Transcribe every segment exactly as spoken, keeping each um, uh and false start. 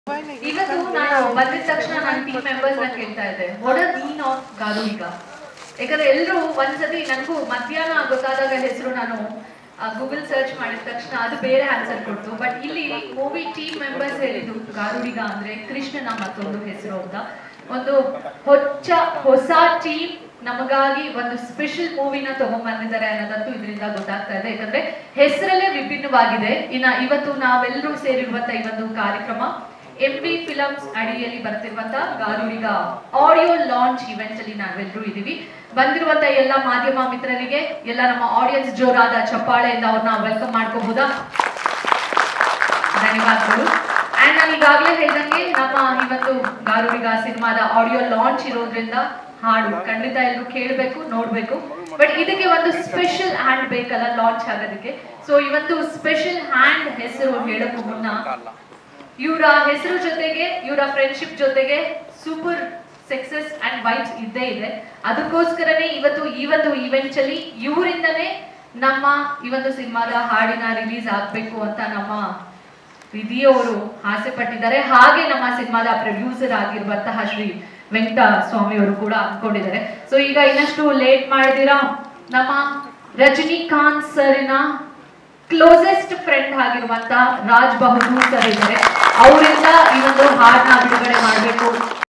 ಇವತ್ತು ನಾನು ಬಂದಿದ ತಕ್ಷಣ ನನ್ನ ಟೀಮ್ ಮೆಂಬರ್ಸ್ ನ ಕೇಳ್ತಾ ಇದ್ದೆ what are mean of Garudiga. ಯಾಕಂದ್ರೆ ಎಲ್ಲರೂ ಒಂದ್ಸತಿ ನನಗೂ ಮಧ್ಯಾಹ್ನ ಗೊತ್ತಾದಾಗ ಹೆಸರು ನಾನು ಗೂಗಲ್ ಸರ್ಚ್ ಮಾಡಿದ ತಕ್ಷಣ ಅದು ಬೇರೆ ಆನ್ಸರ್ ಕೊಡ್ತು. ಬಟ್ ಇಲ್ಲಿ ಮೂವಿ ಟೀಮ್ ಮೆಂಬರ್ಸ್ ಹೇಳಿದ್ದು ಗಾರುಡಿಗ ಅಂದ್ರೆ ಕೃಷ್ಣನ ಮತ್ತೊಂದು ಹೆಸರು ಅಂತ. ಒಂದು ಹೊಚ್ಚ ಹೊಸ ಟೀಮ್ ನಮಗಾಗಿ ಒಂದು ಸ್ಪೆಷಲ್ ಮೂವಿನ ತಗೊಂಡ್ ಬಂದಿದ್ದಾರೆ ಅನ್ನೋದಂತೂ ಇದರಿಂದ ಗೊತ್ತಾಗ್ತಾ ಇದೆ. ಯಾಕಂದ್ರೆ ಹೆಸರಲ್ಲೇ ವಿಭಿನ್ನವಾಗಿದೆ. ಇನ್ನ ಇವತ್ತು ನಾವೆಲ್ಲರೂ ಸೇರಿರುವಂತ ಈ ಒಂದು ಕಾರ್ಯಕ್ರಮ ಎಂ ಬಿ ಫಿಲಮ್ಸ್ ಅಡಿಯಲ್ಲಿ ಬರ್ತಿರುವಂತ ಗಾರುಡಿಗ ಆಡಿಯೋ ಲಾಂಚ್ ಇವೆಂಟ್ ಅಲ್ಲಿ ನಾವೆಲ್ಲರೂ ಇದೀವಿ. ಬಂದಿರುವಂತ ಎಲ್ಲ ಮಾಧ್ಯಮ ಮಿತ್ರರಿಗೆ, ಎಲ್ಲ ನಮ್ಮ ಆಡಿಯನ್ಸ್ ಜೋರಾದ ಚಪ್ಪಾಳೆಯಿಂದ ಅವ್ರನ್ನ ವೆಲ್ಕಮ್ ಮಾಡ್ಕೋಬಹುದಾ? ಧನ್ಯವಾದಗಳು. ಅಂಡ್ ನಾನು ಈಗಾಗಲೇ ಹೇಳ್ದಂಗೆ ನಮ್ಮ ಇವತ್ತು ಗಾರುಡಿಗ ಸಿನಿಮಾದ ಆಡಿಯೋ ಲಾಂಚ್ ಇರೋದ್ರಿಂದ ಹಾಡು ಖಂಡಿತ ಎಲ್ಲರೂ ಕೇಳಬೇಕು, ನೋಡ್ಬೇಕು. ಬಟ್ ಇದಕ್ಕೆ ಒಂದು ಸ್ಪೆಷಲ್ ಹ್ಯಾಂಡ್ ಬೇಕಲ್ಲ ಲಾಂಚ್ ಆಗೋದಕ್ಕೆ. ಸೊ ಇವತ್ತು ಸ್ಪೆಷಲ್ ಹ್ಯಾಂಡ್ ಹೆಸರು ಹೇಳೋಕ್ಕೂ ಮುನ್ನ ಇವರ ಹೆಸರು ಜೊತೆಗೆ ಇವರ ಫ್ರೆಂಡ್ಶಿಪ್ ಜೊತೆಗೆ ಸೂಪರ್ ಸಕ್ಸಸ್ ಅಂಡ್ ವೈಬ್ಸ್ ಇದ್ದೇ ಇದೆ. ಅದಕ್ಕೋಸ್ಕರನೇ ಇವತ್ತು ಈ ಒಂದು ಇವೆಂಟ್ ಅಲ್ಲಿ ಇವರಿಂದನೇ ನಮ್ಮ ಈ ಒಂದು ಸಿನಿಮಾದ ಹಾಡಿನ ರಿಲೀಸ್ ಆಗ್ಬೇಕು ಅಂತ ನಮ್ಮ ವಿಧಿಯವರು ಆಸೆ ಪಟ್ಟಿದ್ದಾರೆ. ಹಾಗೆ ನಮ್ಮ ಸಿನಿಮಾದ ಪ್ರೊಡ್ಯೂಸರ್ ಆಗಿರುವಂತಹ ಶ್ರೀ ವೆಂಕಟ ಸ್ವಾಮಿ ಅವರು ಕೂಡ ಅನ್ಕೊಂಡಿದ್ದಾರೆ. ಸೊ ಈಗ ಇನ್ನಷ್ಟು ಲೇಟ್ ಮಾಡಿದಿರಾ ನಮ್ಮ ರಜನಿಕಾಂತ್ ಸರಿನ ಕ್ಲೋಸೆಸ್ಟ್ ಫ್ರೆಂಡ್ ಆಗಿರುವಂತ ರಾಜ್ ಬಹದ್ದೂರ್ ಸರ್ ಇದ್ದಾರೆ. ಅವರಿಂದ ಈ ಒಂದು ಹಾಡನ್ನ ಬಿಡುಗಡೆ ಮಾಡಬೇಕು.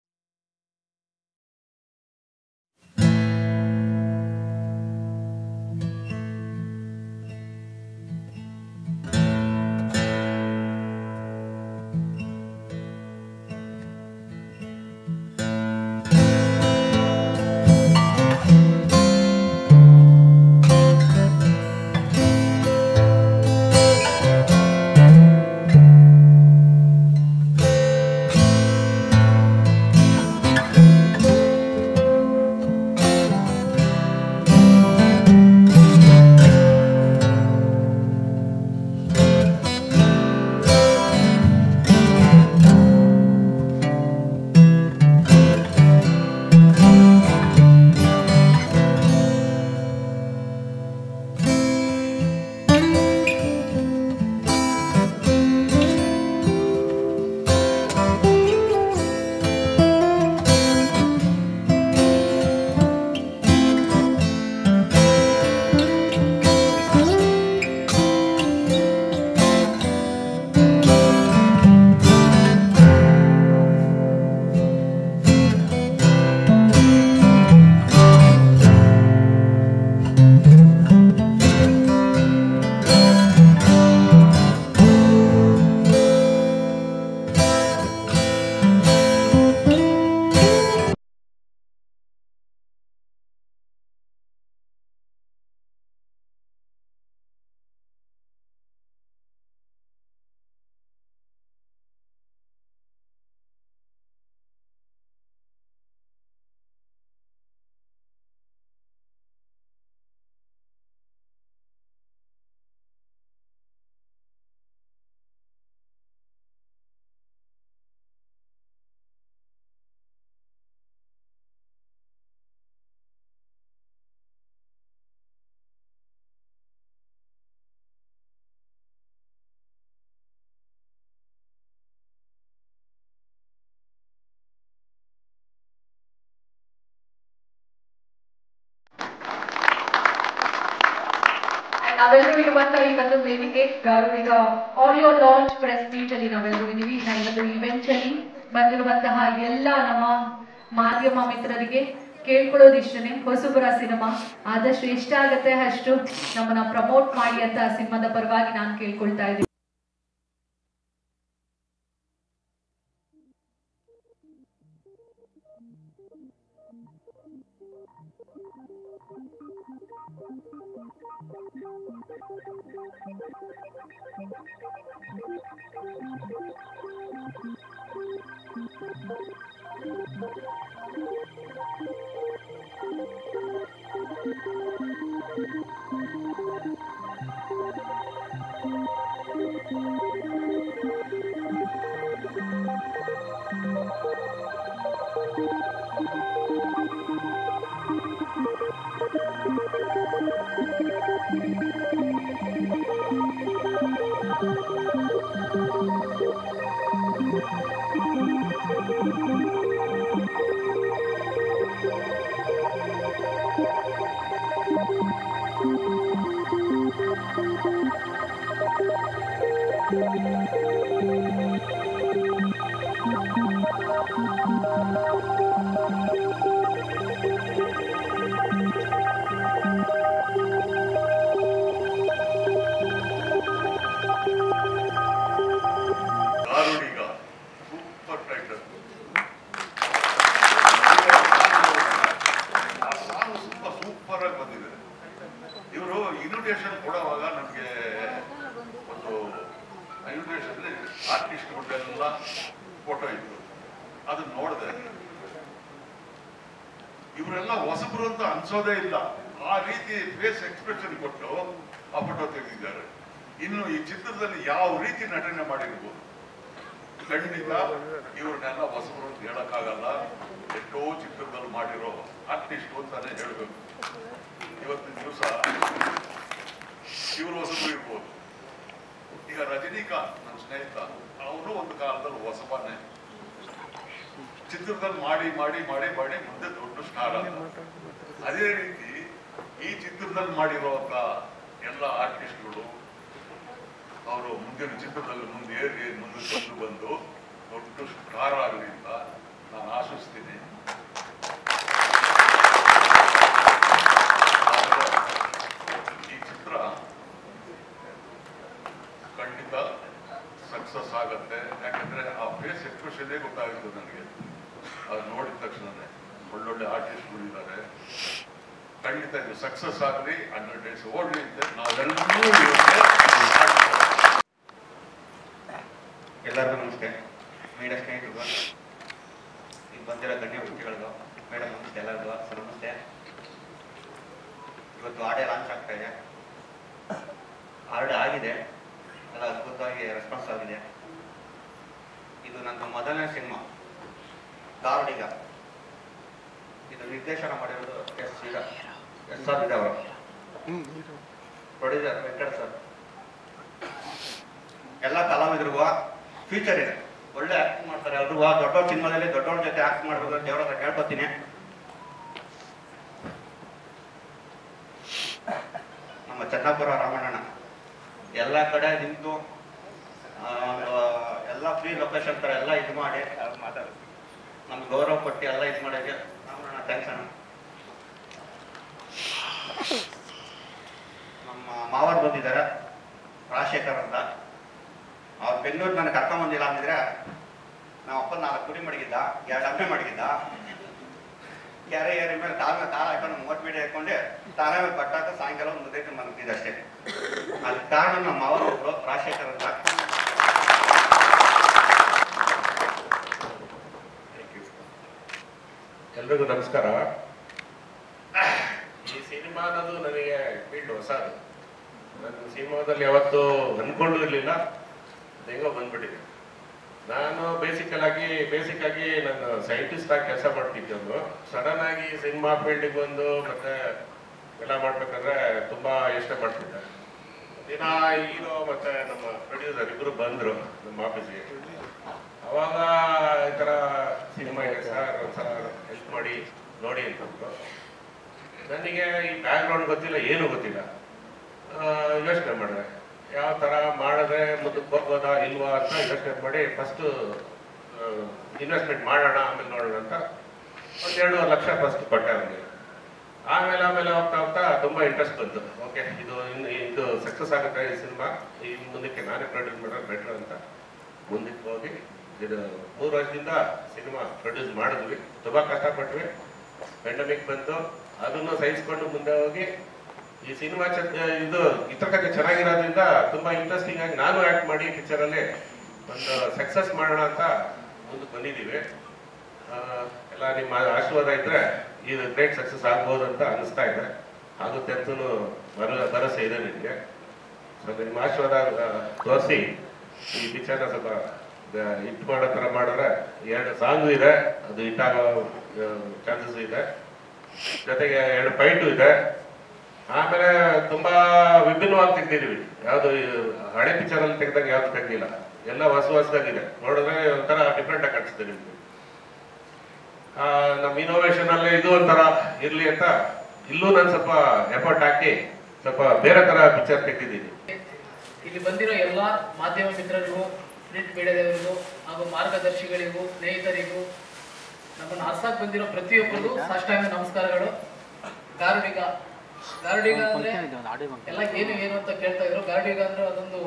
ನಾವೆಲ್ಲರೂ ಇರುವಂತ ಈ ಒಂದು ವೇದಿಕೆ Garudiga audio launch press meet ಅಲ್ಲಿ ನಾವೆಲ್ಲರೂ ಇದೀವಿ. ಈ ಒಂದು ಇವೆಂಟ್ ಅಲ್ಲಿ ಬಂದಿರುವಂತಹ ಎಲ್ಲ ನಮ್ಮ ಮಾಧ್ಯಮ ಮಿತ್ರರಿಗೆ ಕೇಳ್ಕೊಳ್ಳೋದು ಇಷ್ಟನೇ, ಹೊಸಬರ ಸಿನಿಮಾ ಆದಷ್ಟು ಎಷ್ಟಾಗತ್ತೆ ಅಷ್ಟು ನಮ್ಮನ್ನ ಪ್ರಮೋಟ್ ಮಾಡಿ ಅಂತ ಸಿನಿಮಾದ ಪರವಾಗಿ ನಾನು ಕೇಳ್ಕೊಳ್ತಾ ಇದ್ದೀನಿ. ಫೋಟೋ ಇತ್ತು, ಅದನ್ನ ನೋಡಿದೆ. ಇವರೆಲ್ಲ ಹೊಸಬ್ರು ಅಂತ ಅನ್ಸೋದೇ ಇಲ್ಲ, ಆ ರೀತಿ ಫೇಸ್ ಎಕ್ಸ್ಪ್ರೆಷನ್ ಕೊಟ್ಟು ಆ ಫೋಟೋ ತೆಗೆದಿದ್ದಾರೆ. ಇನ್ನು ಈ ಚಿತ್ರದಲ್ಲಿ ಯಾವ ರೀತಿ ನಟನೆ ಮಾಡಿರ್ಬೋದು, ಖಂಡಿತ ಇವ್ರನ್ನೆಲ್ಲ ಹೊಸಬ್ರು ಅಂತ ಹೇಳಕ್ಕಾಗಲ್ಲ. ಎಷ್ಟೋ ಚಿತ್ರದಲ್ಲಿ ಮಾಡಿರೋ ಆರ್ಟಿಸ್ಟ್ ಅಂತಾನೆ ಹೇಳ್ಬೇಕು. ಇವತ್ತಿನ ದಿವಸ ಇವರು ಹೊಸಬ್ರು ಇರ್ಬೋದು. ಈಗ ರಜನಿಕಾಂತ್ ನನ್ನ ಸ್ನೇಹಿತ, ಅವರು ಒಂದು ಕಾಲದಲ್ಲಿ ಹೊಸಬನೇ ಚಿತ್ರದಲ್ಲಿ ಮಾಡಿ ಮಾಡಿ ಮಾಡಿ ಮಾಡಿ ಮುಂದೆ ದೊಡ್ಡ ಸ್ಟಾರ್ ಆದ. ಅದೇ ರೀತಿ ಈ ಚಿತ್ರದಲ್ಲಿ ಮಾಡಿರುವಂತ ಎಲ್ಲ ಆರ್ಟಿಸ್ಟ್ಗಳು ಅವರು ಮುಂದಿನ ಚಿತ್ರದಲ್ಲಿ ಮುಂದೆ ಏರಿ ಮುಂದೆ ತಂದು ಬಂದು ದೊಡ್ಡ ಸ್ಟಾರ್ ಆಗಲಿ ಅಂತ ನಾನು ಆಶಿಸ್ತೀನಿ. ಈ ಚಿತ್ರ ಖಂಡಿತ ಸಕ್ಸಸ್ ಆಗತ್ತೆ. ಯಾಕಂದ್ರೆ ಆ ಫೇಸ್ ಎಕ್ಸ್ಪ್ರೆಷನ್ನೇ ಗೊತ್ತಾಗುತ್ತೆ ನನಗೆ. ಅದು ನೋಡಿದ ತಕ್ಷಣನೇ ಒಳ್ಳೊಳ್ಳೆ ಆರ್ಟಿಸ್ಟ್ಗಳು ಇದ್ದಾರೆ. ಖಂಡಿತ ಇದು ಸಕ್ಸಸ್ ಆಗಲಿ, ಹಂಡ್ರೆಡ್ ಡೇಸ್ ಓಡ್ಲಿ ಅಂತ ನಾವೆಲ್ಲರೂ ಎಲ್ಲರಿಗೂ ನಮಸ್ತೆ. ಮೀಡಿಯಾ ಸ್ನೇಹಿತರು, ಈಗ ಬಂದಿರೋ ಗಣ್ಯ ವ್ಯಕ್ತಿಗಳಿಗೂ ಮೇಡಮ್ ನಮಸ್ತೆ, ಎಲ್ಲರಿಗೂ ಸರ್ ನಮಸ್ತೆ. ಇವತ್ತು ಆಡಿಯೋ ಲಾಂಚ್ ಆಗ್ತಾ ಇದೆ. ಆಲ್ರೆಡಿ ಆಗಿದೆ, ಎಲ್ಲ ಅದ್ಭುತವಾಗಿ ರೆಸ್ಪಾನ್ಸ್ ಆಗಿದೆ. ಇದು ನನ್ನ ಮೊದಲನೇ ಸಿನಿಮಾ ದಾರುಡಿಗ. ಇದು ನಿರ್ದೇಶನ ಮಾಡಿರೋದು ಎಸ್ ಶ್ರೀರಾ ಎಸ್ ಆರ್ ವಿದ ಅವರು, ಪ್ರೊಡ್ಯೂಸರ್ ವೆಂಕಟ್ ಸರ್. ಎಲ್ಲ ಕಲಾವಿದರಿಗೂ ಫ್ಯೂಚರ್ ಇದೆ, ಒಳ್ಳೆ ಆಕ್ಟಿಂಗ್ ಮಾಡ್ತಾರೆ ಎಲ್ರಿಗೂ. ದೊಡ್ಡವ್ರ ಸಿನಿಮಾದಲ್ಲಿ ದೊಡ್ಡವ್ರ ಜೊತೆ ಆಕ್ಟ್ ಮಾಡ್ಬೋದು ಅಂತ ದೇವ್ರ ಹತ್ರ ಕೇಳ್ಕೊತೀನಿ. ನಮ್ಮ ಚನ್ನಾಪುರ ರಾಮಣ್ಣನ ಎಲ್ಲ ಕಡೆ ನಿಂತು ಎಲ್ಲ ಫ್ರೀ ಲೊಕೇಶನ್ ತರ ಎಲ್ಲ ಇದು ಮಾಡಿ ಮಾತಾಡೋದು, ನಮ್ಗೆ ಗೌರವ ಕೊಟ್ಟು ಎಲ್ಲ ಇದು ಮಾಡೋಕ್ಕೆ ರಾಮಣ್ಣ ಥ್ಯಾಂಕ್ಸ್ ಅಣ್ಣ. ನಮ್ಮ ಮಾವರು ಬಂದಿದ್ದಾರೆ ರಾಜಶೇಖರ್ ಅಂತ. ಅವ್ರು ಬೆಂಗಳೂರು ನನಗೆ ಕರ್ಕೊಂಡ್ ಬಂದಿಲ್ಲ ಅಂದಿದ್ರೆ ನಮ್ಮ ಅಪ್ಪ ನಾಲ್ಕು ಕುರಿ ಮಡಗಿದ್ದ, ಎರಡು ಅಮ್ಮೆ ಮಡಗಿದ್ದ. ಯಾರೇ ಯಾರ ಮೇಲೆ ತಾಳ ತಾಳ ಹಾಕೊಂಡು ಮೂವತ್ತು ಮೀಡಿಯಾ ಹಾಕೊಂಡೆ ತಾಳ ಮೇಲೆ ಬಟ್ಟಾಕ ಸಾಯಂಕಾಲ ಒಂದು ಮುದ್ದೆ ಮಲಗ್ತಿದ್ದೆ ಅಷ್ಟೇ. ಅಲ್ಲಿ ಕಾರಣ ನಮ್ಮ ಮಾವರು ಒಬ್ರು ರಾಜಶೇಖರ್ ಅಂತ. ಎಲ್ರಿಗೂ ನಮಸ್ಕಾರ. ಈ ಸಿನಿಮಾ ಅನ್ನೋದು ನನಗೆ ಫೀಲ್ಡ್ ಹೊಸದು. ನಾನು ಸಿನಿಮಾದಲ್ಲಿ ಯಾವತ್ತೂ ಅಂದ್ಕೊಂಡು ಇರಲಿಲ್ಲ, ಹೆಂಗೋ ಬಂದ್ಬಿಟ್ಟಿದೆ. ನಾನು ಬೇಸಿಕಲ್ ಆಗಿ ಬೇಸಿಕ್ ಆಗಿ ನಾನು ಸೈಂಟಿಸ್ಟ್ ಆಗಿ ಕೆಲಸ ಮಾಡ್ತಿದ್ದವನು. ಸಡನ್ ಆಗಿ ಸಿನಿಮಾ ಫೀಲ್ಡಿಗೆ ಬಂದು ಮತ್ತೆ ಎಲ್ಲ ಮಾಡ್ಬೇಕಾದ್ರೆ ತುಂಬಾ ಯೋಚನೆ ಮಾಡ್ತಿದ್ದೆ. ದಿನ ಹೀರೋ ಮತ್ತೆ ನಮ್ಮ ಪ್ರೊಡ್ಯೂಸರ್ ಇಬ್ರು ಬಂದ್ರು ನಮ್ಮ ಆಫೀಸ್ಗೆ. ಅವಾಗ ಈ ಥರ ಸಿನಿಮಾ ಇದೆ ಸರ್, ಒಂದ್ಸಲ ಹೆಲ್ಪ್ ಮಾಡಿ ನೋಡಿ ಅಂತಂದ್ರು. ನನಗೆ ಈ ಬ್ಯಾಕ್ಗ್ರೌಂಡ್ ಗೊತ್ತಿಲ್ಲ, ಏನೂ ಗೊತ್ತಿಲ್ಲ. ಯೋಚನೆ ಮಾಡಿದೆ ಯಾವ ಥರ ಮಾಡಿದ್ರೆ ಮುಂದಕ್ಕೆ ಹೋಗ್ಬೋದಾ ಇಲ್ವಾ ಅಂತ ಯೋಚನೆ ಮಾಡಿ ಫಸ್ಟು ಇನ್ವೆಸ್ಟ್ಮೆಂಟ್ ಮಾಡೋಣ, ಆಮೇಲೆ ನೋಡೋಣ ಅಂತ ಒಂದು ಎರಡೂವರೆ ಲಕ್ಷ ಫಸ್ಟ್ ಕೊಟ್ಟೆ ಅವನಿಗೆ. ಆಮೇಲೆ ಆಮೇಲೆ ಹೋಗ್ತಾ ಹೋಗ್ತಾ ತುಂಬ ಇಂಟ್ರೆಸ್ಟ್ ಬಂತು. ಓಕೆ, ಇದು ಇನ್ನು ಇದು ಸಕ್ಸಸ್ ಆಗುತ್ತೆ ಈ ಸಿನಿಮಾ, ಈ ಮುಂದಕ್ಕೆ ನಾನೇ ಪ್ರೊಡ್ಯೂಸ್ ಮಾಡೋದು ಬೆಟ್ರ್ ಅಂತ ಮುಂದಕ್ಕೆ ಹೋಗಿ ಇದು ಮೂರು ವರ್ಷದಿಂದ ಸಿನಿಮಾ ಪ್ರೊಡ್ಯೂಸ್ ಮಾಡಿದ್ವಿ. ತುಂಬ ಕಷ್ಟಪಟ್ವಿ. ಪೆಂಡಮಿಕ್ ಬಂತು, ಅದನ್ನು ಸಹಿಸ್ಕೊಂಡು ಮುಂದೆ ಹೋಗಿ ಈ ಸಿನಿಮಾ ಚ ಇದು ಚಿತ್ರಕಥೆ ಚೆನ್ನಾಗಿರೋದ್ರಿಂದ ತುಂಬ ಇಂಟ್ರೆಸ್ಟಿಂಗ್ ಆಗಿ ನಾನು ಆ್ಯಕ್ಟ್ ಮಾಡಿ ಪಿಕ್ಚರಲ್ಲಿ ಒಂದು ಸಕ್ಸಸ್ ಮಾಡೋಣ ಅಂತ ಮುಂದಕ್ಕೆ ಬಂದಿದ್ದೀವಿ. ಎಲ್ಲ ನಿಮ್ಮ ಆಶೀರ್ವಾದ ಇದ್ದರೆ ಇದು ಗ್ರೇಟ್ ಸಕ್ಸಸ್ ಆಗ್ಬೋದು ಅಂತ ಅನಿಸ್ತಾ ಇದೆ. ಆಗುತ್ತೆ ಅಂತಲೂ ಭರ ಭರವಸೆ ಇದೆ ನಿಮಗೆ. ಸೊ ನಿಮ್ಮ ಆಶೀರ್ವಾದ ತೋರಿಸಿ ಈ ಪಿಕ್ಚರ್ನ ಸ್ವಲ್ಪ ಹಿಟ್ ಮಾಡೋ ಥರ ಮಾಡಿದ್ರೆ, ಎರಡು ಸಾಂಗು ಇದೆ, ಅದು ಹಿಟ್ ಆಗೋ ಚಾನ್ಸಸ್ ಇದೆ. ಜೊತೆಗೆ ಎರಡು ಫೈಟು ಇದೆ. ಆಮೇಲೆ ತುಂಬಾ ವಿಭಿನ್ನವಾಗಿ ತೆಗ್ದಿದ್ದೀವಿ. ಯಾವುದು ಹಳೆ ಪಿಕ್ಚರಲ್ಲಿ ತೆಗೆದಾಗ ಯಾವ್ದು ತೆಗ್ದಿಲ್ಲ. ಎಲ್ಲ ಹೊಸ ಹೊಸದಾಗಿದೆ, ನೋಡಿದ್ರೆ ಒಂಥರ ಡಿಫ್ರೆಂಟ್ ಆಗಿ ಕಾಣಿಸ್ತದೆ ನಿಮ್ಗೆ. ನಮ್ಮ ಇನೋವೇಷನ್ ಅಲ್ಲಿ ಇದು ಒಂಥರ ಇರ್ಲಿ ಅಂತ ಇಲ್ಲೂ ನಾನು ಸ್ವಲ್ಪ ಎಫರ್ಟ್ ಹಾಕಿ ಸ್ವಲ್ಪ ಬೇರೆ ತರ ಪಿಕ್ಚರ್ ತೆಗೆದಿದ್ದೀನಿ. ಇಲ್ಲಿ ಬಂದಿರೋ ಎಲ್ಲ ಮಾಧ್ಯಮ ಮಿತ್ರರಿಗೂ, ಪ್ರಿಂಟ್ ಮೀಡಿಯಾದವರಿಗೂ ಹಾಗೂ ಮಾರ್ಗದರ್ಶಿಗಳಿಗೂ, ಸ್ನೇಹಿತರಿಗೂ, ನಮ್ಮನ್ನು ಅರ್ಸಾಕ್ ಬಂದಿರೋ ಪ್ರತಿಯೊಬ್ಬರಿಗೂ ಸಾಷ್ಟಾಂಗ ನಮಸ್ಕಾರಗಳು. ಗಾರುಡಿಗ ಗಾರುಡಿಗ ಅಂದ್ರೆ ಎಲ್ಲ ಏನು ಏನು ಅಂತ ಕೇಳ್ತಾ ಇದ್ರು. ಗಾರುಡಿಗ ಅಂದ್ರೆ ಅದೊಂದು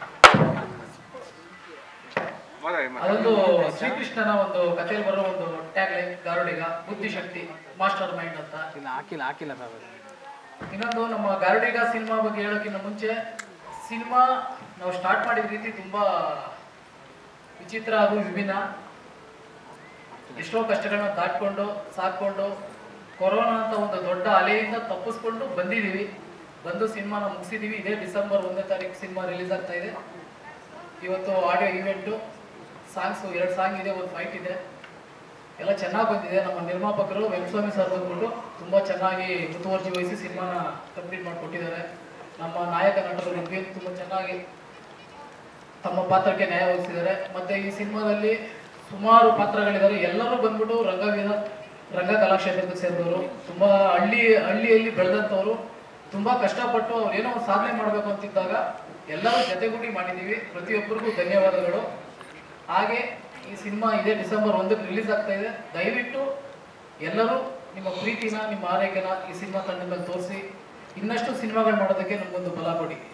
ಅದೊಂದು ಶ್ರೀಕೃಷ್ಣನ ಒಂದು ಕಥೆಯಲ್ಲಿ ಬರೋ ಒಂದು ಟ್ಯಾಗ್ ಲೈನ್ ಗಾರುಡಿಗ, ಬುದ್ಧಿಶಕ್ತಿ, ಮಾಸ್ಟರ್ ಮೈಂಡ್ ಅಂತ. ಹಾಕಿಲ್ಲ ಹಾಕಿಲ್ಲ ಇನ್ನೊಂದು ನಮ್ಮ ಗಾರುಡಿಗ ಸಿನಿಮಾ ಬಗ್ಗೆ ಹೇಳೋಕ್ಕಿಂತ ಮುಂಚೆ, ಸಿನಿಮಾ ನಾವು ಸ್ಟಾರ್ಟ್ ಮಾಡಿದ ರೀತಿ ತುಂಬಾ ವಿಚಿತ್ರ ಹಾಗೂ ವಿಭಿನ್ನ. ಎಷ್ಟೋ ಕಷ್ಟಗಳನ್ನ ದಾಟ್ಕೊಂಡು ಸಾಕೊಂಡು ಕೊರೋನಾ ಅಂತ ಒಂದು ದೊಡ್ಡ ಅಲೆಯಿಂದ ತಪ್ಪಿಸ್ಕೊಂಡು ಬಂದಿದ್ದೀವಿ. ಬಂದು ಸಿನಿಮಾನ ಮುಗಿಸಿದ್ದೀವಿ. ಇದೇ ಡಿಸೆಂಬರ್ ಒಂದನೇ ತಾರೀಕು ಸಿನಿಮಾ ರಿಲೀಸ್ ಆಗ್ತಾ ಇದೆ. ಇವತ್ತು ಆಡಿಯೋ ಈವೆಂಟು, ಸಾಂಗ್ಸು ಎರಡು ಸಾಂಗ್ ಇದೆ, ಒಂದು ಫೈಟ್ ಇದೆ, ಎಲ್ಲ ಚೆನ್ನಾಗಿ ಬಂದಿದೆ. ನಮ್ಮ ನಿರ್ಮಾಪಕರು ವೆಂಕಟಸ್ವಾಮಿ ಸರ್ ಬಂದ್ಬಿಟ್ಟು ತುಂಬ ಚೆನ್ನಾಗಿ ಮುತುವರ್ಜಿ ವಹಿಸಿ ಸಿನಿಮಾನ ಕಂಪ್ಲೀಟ್ ಮಾಡಿಕೊಟ್ಟಿದ್ದಾರೆ. ನಮ್ಮ ನಾಯಕ ನಟರು ಋಗ್ವೇದ್ ತುಂಬ ಚೆನ್ನಾಗಿ ತಮ್ಮ ಪಾತ್ರಕ್ಕೆ ನ್ಯಾಯ ಒದಗಿಸಿದ್ದಾರೆ. ಮತ್ತು ಈ ಸಿನಿಮಾದಲ್ಲಿ ಸುಮಾರು ಪಾತ್ರಗಳಿದ್ದಾರೆ. ಎಲ್ಲರೂ ಬಂದ್ಬಿಟ್ಟು ರಂಗವೀರ ರಂಗ ಕಲಾಕ್ಷೇತ್ರಕ್ಕೆ ಸೇರಿದವರು, ತುಂಬ ಹಳ್ಳಿ ಹಳ್ಳಿಯಲ್ಲಿ ಬೆಳೆದಂಥವ್ರು, ತುಂಬ ಕಷ್ಟಪಟ್ಟು ಅವ್ರು ಏನೋ ಒಂದು ಸಾಧನೆ ಮಾಡಬೇಕು ಅಂತಿದ್ದಾಗ ಎಲ್ಲರೂ ಜೊತೆಗೂಡಿ ಮಾಡಿದ್ದೀವಿ. ಪ್ರತಿಯೊಬ್ಬರಿಗೂ ಧನ್ಯವಾದಗಳು. ಹಾಗೆ ಈ ಸಿನಿಮಾ ಇದೇ ಡಿಸೆಂಬರ್ ಒಂದಕ್ಕೆ ರಿಲೀಸ್ ಆಗ್ತಾ ಇದೆ. ದಯವಿಟ್ಟು ಎಲ್ಲರೂ ನಿಮ್ಮ ಪ್ರೀತಿನ, ನಿಮ್ಮ ಆರೈಕೆನ ಈ ಸಿನಿಮಾ ತಂಡದಲ್ಲಿ ತೋರಿಸಿ ಇನ್ನಷ್ಟು ಸಿನಿಮಾಗಳು ಮಾಡೋದಕ್ಕೆ ನಮಗೊಂದು ಬಲ ಕೊಡಿ.